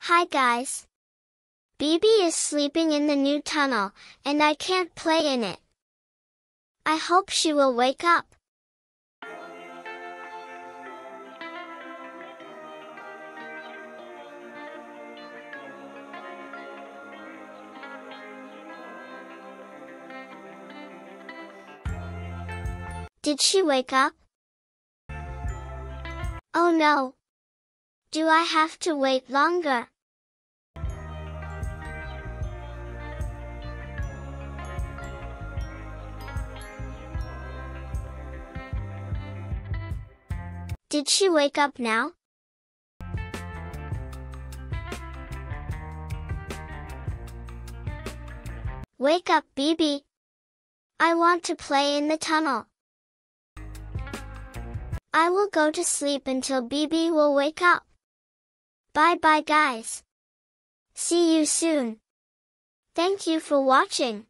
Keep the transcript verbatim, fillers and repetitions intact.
Hi guys. Bibi is sleeping in the new tunnel, and I can't play in it. I hope she will wake up. Did she wake up? Oh no. Do I have to wait longer? Did she wake up now? Wake up, Bibi. I want to play in the tunnel. I will go to sleep until Bibi will wake up. Bye bye guys. See you soon. Thank you for watching.